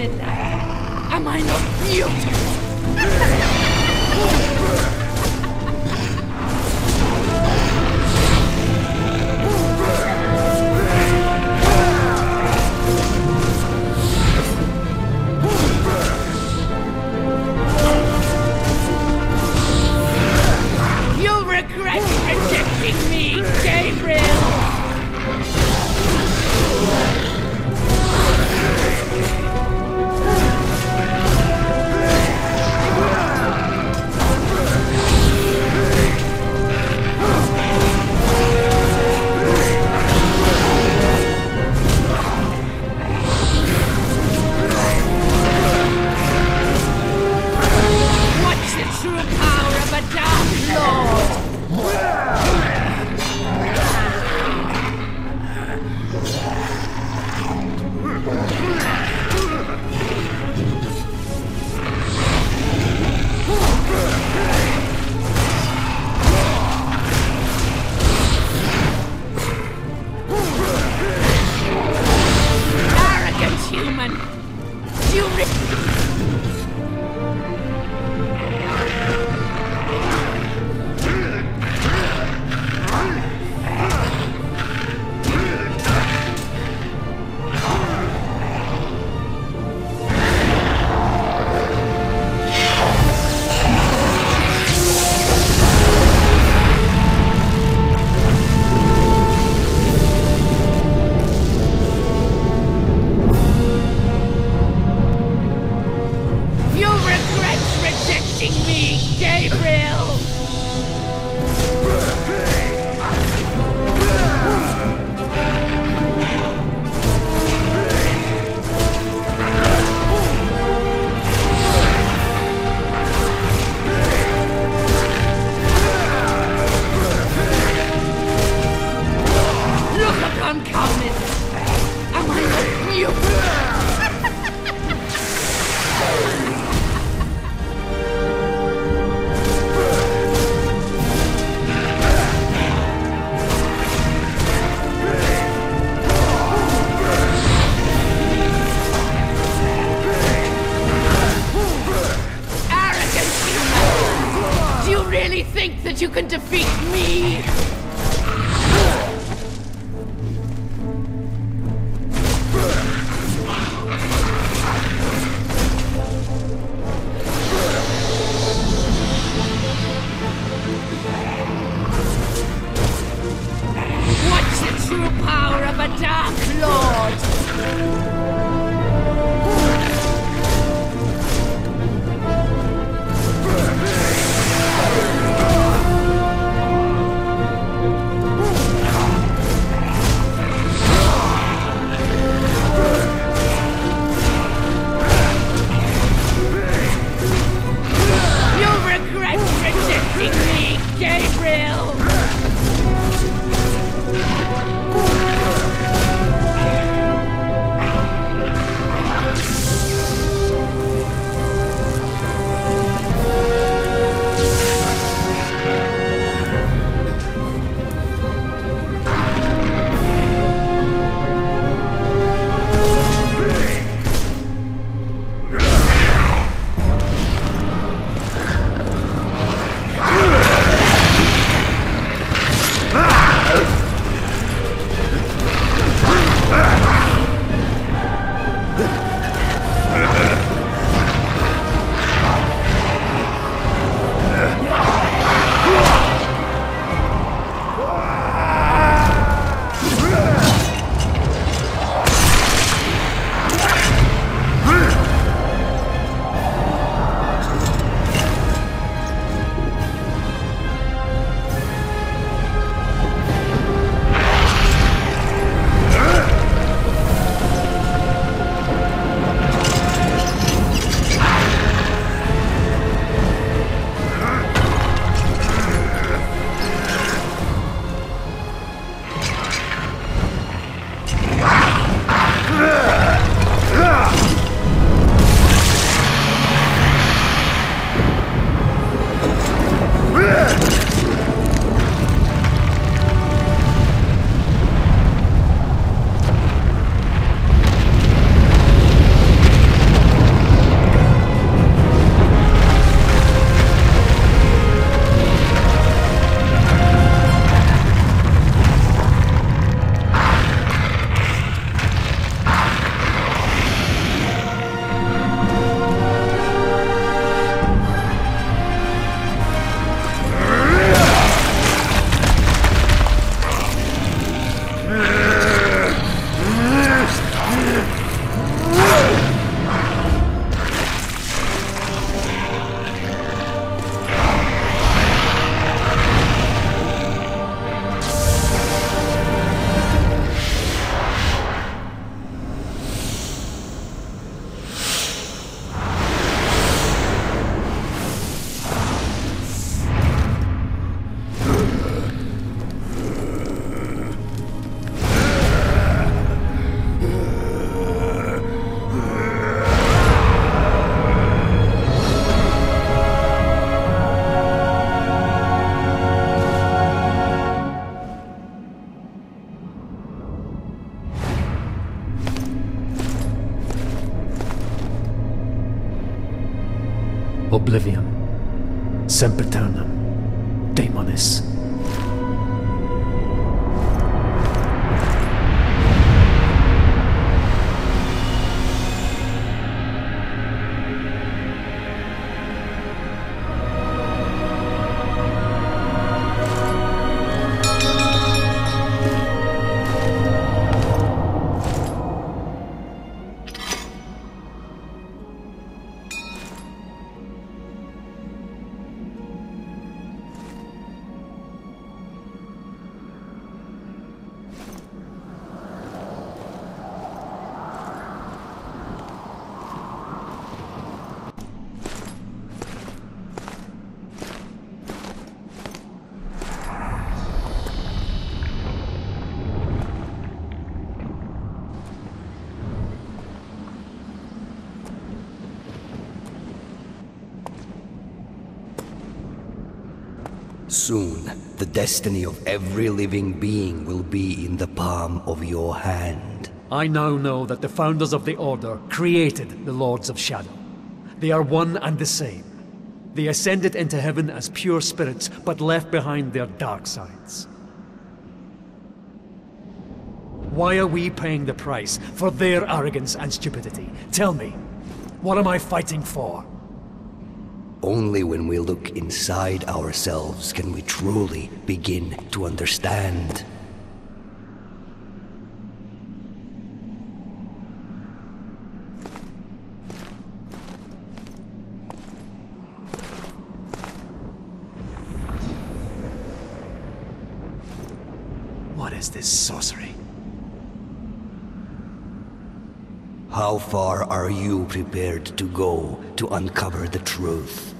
human? Am I not beautiful? You'll regret rejecting me, Gabriel! You can defeat me! What's the true power of a Dark Lord? Oblivion. Sempiternum. Daemonis. Soon, the destiny of every living being will be in the palm of your hand. I now know that the founders of the Order created the Lords of Shadow. They are one and the same. They ascended into heaven as pure spirits, but left behind their dark sides. Why are we paying the price for their arrogance and stupidity? Tell me, what am I fighting for? Only when we look inside ourselves can we truly begin to understand. What is this sorcery? How far are you prepared to go to uncover the truth?